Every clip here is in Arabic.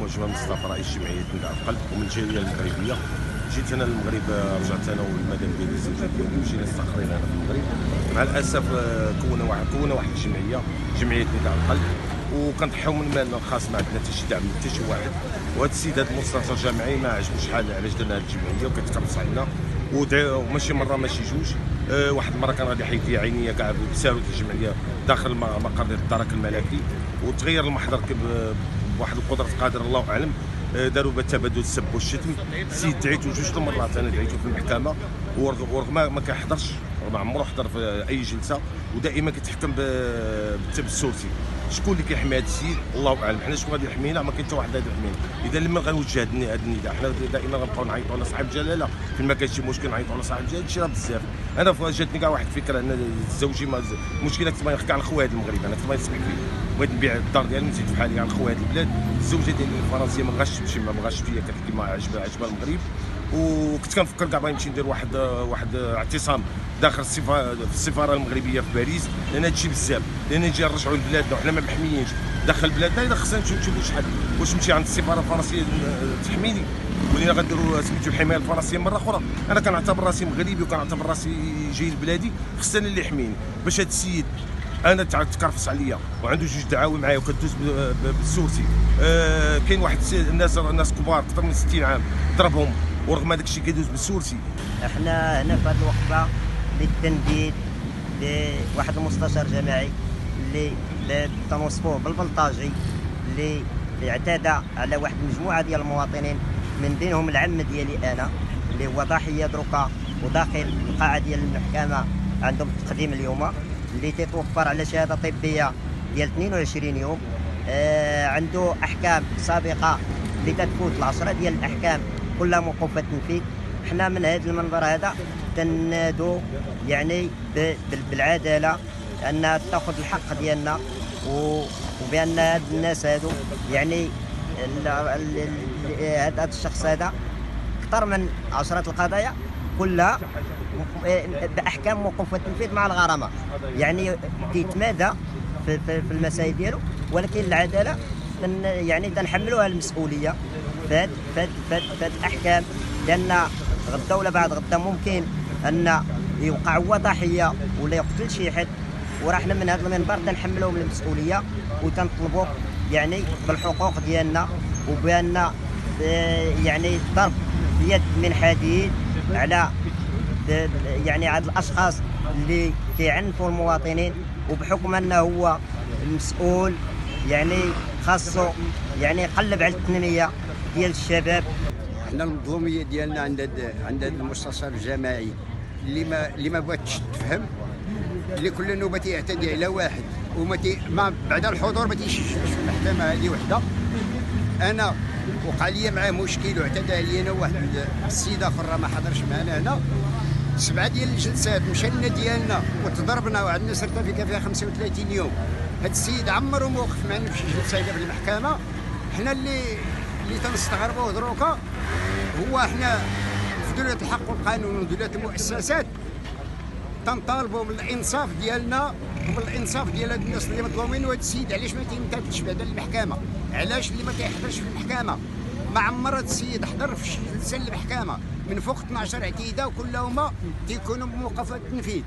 مجموعه مصطفى رئيس جمعيه نداء القلب ومن الجاليه المغربيه. جيت انا للمغرب، رجعت انا والمدام ديالي الزوجه ديالي ومشينا استقرينا هنا في المغرب. مع الاسف كونا واحد جمعيه نداء القلب، وكنضحيو من مالنا الخاص، ما عندنا حتى شي دعم حتى شي واحد. وهذا السيد هذا المستشار الجامعي ما عجبوش حال علاش درنا هذه الجمعيه وكتكرس علينا، وماشي مره ماشي جوج. واحد المره كان غادي يحيد لي عينيا كاع بساروت الجمعيه داخل مقر ديال الدرك الملكي، وتغير المحضر بواحد القدره قادر الله اعلم. داروا بالتبادل السب والشتم. السيد دعيتو جوج المرات، انا دعيتو في المحكمه ورغم ما كيحضرش، ما عمرو حضر في اي جلسه، ودائما كيتحكم بالسورسي. شكون اللي كيحمي هذا السيد؟ الله اعلم. حنا شكون غادي يحمينا؟ ما كاين حتى واحد غادي يحمينا. اذا لما غنوجه هذا النداء، حنا دائما غنبقاو نعيطوا على صاحب الجلاله، فين ما كاين شي مشكل نعيطوا على صاحب الجلاله. هادشي راه بزاف. انا جاتني كاع واحد الفكره ان زوجي المشكله كنت باغي كاع الخوات المغرب، انا كنت باغي نسمح فيه، بغيت نبيع الدار ديالي نزيد في حالي على الخوات البلاد. الزوجه ديالي الفرنسيه ما بغاش تمشي، ما بغاش فيا، كتحكي ما عجبها المغرب. وكنت كنفكر كاع باغي نمشي ندير واحد اعتصام داخل السفاره المغربيه في باريس، لان هادشي بزاف، لان نجي نرجعوا لبلادنا وحنا ما محميينش داخل بلادنا. الا خصنا نشوفوا شحال، واش نمشي عند السفاره الفرنسيه تحميني، ولينا غنديروا سميتو الحمايه الفرنسيه مره اخرى؟ انا كنعتبر راسي مغربي وكنعتبر راسي جاي لبلادي، خصني اللي يحميني. باش هاد السيد انا تكرفس عليا وعنده جوج دعاوي معايا وكدوز بالسورسي، كاين واحد الناس كبار اكثر من 60 عام ضربهم، ورغم هذاك الشيء كيدوز بالسورسي. احنا هنا في هذه الوقفه للتنديد بواحد المستشار جماعي اللي تنوصفوه بالبلطاجي، اللي اعتدى على واحد المجموعه ديال المواطنين، من بينهم العم ديالي انا اللي هو ضحيه دروكا وداخل القاعه ديال المحكمه عندهم التقديم اليوم، اللي تتوفر على شهاده طبيه ديال 22 يوم. عنده احكام سابقه اللي تتفوت العشره ديال الاحكام كلها موقوفه التنفيذ. حنا من هذا المنظر هذا تنادوا يعني بالعداله، انها تاخذ الحق ديالنا، وبان هاد الناس هادو يعني هذا الشخص هذا اكثر من 10 القضايا كلها باحكام موقوفه التنفيذ مع الغرامه، يعني تيتمادى في المسائل ديالو. ولكن العداله يعني تنحملوها المسؤوليه في هاد الاحكام، لان غدا ولا بعد غدا ممكن ان يوقع هو ضحيه ولا يقتل شي حد، وراه حنا من هذا المنبر تنحملوهم المسؤوليه وتنطلبوا يعني بالحقوق ديالنا، وبان يعني ضرب بيد من حديد على يعني هاد الاشخاص اللي كيعنفوا المواطنين، وبحكم انه هو المسؤول يعني خاصو يعني يقلب على التنميه ديال الشباب. احنا المظلوميه ديالنا عند المستشار الجماعي اللي ما بغاتش تفهم، اللي كل نوبه تيعتدي على واحد ما بعد الحضور ما تيشش في المحكمه هذه وحده. انا وقع لي معاه مشكل واعتدى علي انا واحد السيد اخر راه ما حضرش معنا هنا. 7 ديال الجلسات مشينا ديالنا وتضربنا وعندنا سيرتيفيكا فيها 35 يوم. هذا السيد عمره ما وقف معنا في شي جلسه في المحكمه. حنا اللي تنستغربوه دروكا هو حنا في دولة الحق والقانون ودولة المؤسسات تنطالبوا بالانصاف ديالنا وبالانصاف ديال هاد الناس اللي مظلومين. وهذا السيد علاش ما تيمتثلش بعدا المحكمه؟ علاش اللي ما تيحضرش في المحكمه؟ ما عمر هذا السيد حضر في شي جلسه المحكمه من فوق 12 اعتداء وكلهما تيكونوا بموقف التنفيذ.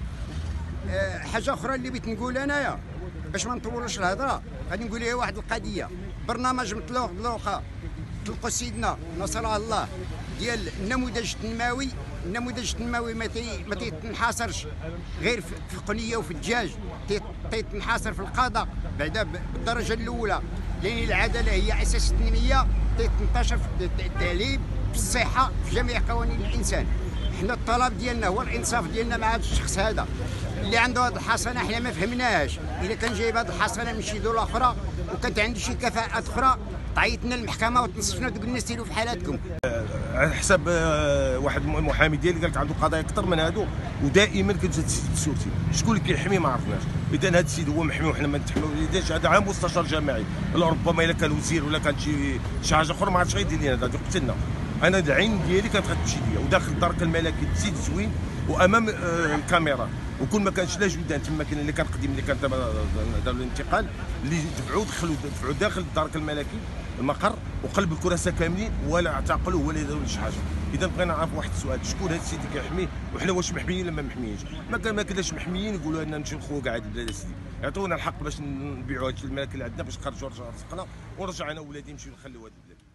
حاجه اخرى اللي بغيت نقول انايا باش ما نطولوش الهضره، غادي نقول لها واحد القضيه. برنامج مطلوقه طلقوا سيدنا نصر الله ديال النموذج التنموي. النموذج التنموي ما تيتنحصرش غير في القنيه وفي الدجاج، تيتنحصر في القضاء بعدا بالدرجه الاولى، لان العداله هي اساس التنميه. تنتشر في التعليم، في الصحه، في جميع قوانين الانسان. حنا الطلب ديالنا هو الانصاف ديالنا مع هذا الشخص هذا اللي عنده هذه الحصانه. حنا ما فهمناهاش، الا كان جايب هذه الحصانه من شي دوله اخرى وكانت عنده شي كفاءات اخرى تعيطنا المحكمه وتنصفنا وتقول لنا سيروا في حالاتكم. على حسب واحد المحامي ديالي قال لك عنده قضايا اكثر من هادو، ودائما كتزاد السيد بالسورسي. شكون اللي كيحمي ما عرفناش. اذا هذا السيد هو محمي وحنا ما نتحملوش. هذا عام مستشار جماعي، ربما الا كان وزير ولا كان شي حاجه اخرى ما عرفتش غيدير لنا، غادي يقتلنا. انا العين ديالي كانت غتمشي ليا، وداخل الدرك الملكي تزيد زوين وامام الكاميرا، وكل ما كانش لا جويدان تما كاين اللي كان قديم اللي كان دابا داروا الانتقال اللي دفعوا دخلوا داخل الدرك الملكي المقر وقلب الكراسه كاملين ولا اعتقلوا ولا داروا شي حاجه. اذا بغينا نعرف واحد السؤال، شكون هذا السيد اللي كيحميه وحنا واش محميين ولا ما محميينش؟ ما كناش محميين يقولوا لنا نمشيو نخوك عاد البلاد سيدي، يعطونا الحق باش نبيعوا هاد الماكل اللي عندنا باش نخرجوا رزقنا ونرجع انا وولادي نمشيو نخليو هاد البلاد.